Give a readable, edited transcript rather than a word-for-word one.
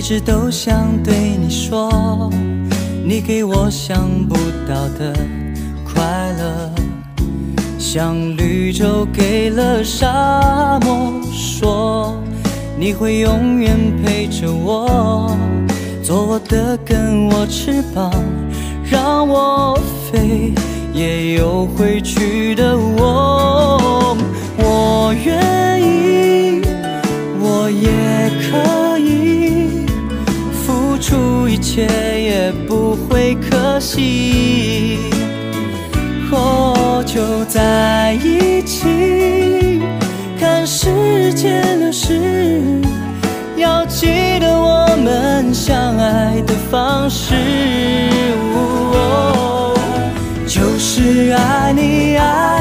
直都想对你说，你给我想不到的快乐，像绿洲给了沙漠，说你会永远陪着我，做我的根，我翅膀，让我飞，也有回去的我。我愿意，我也可以付出一切，也不会可惜。就在一起，看时间流逝，要记得我们相爱的方式。就是爱你爱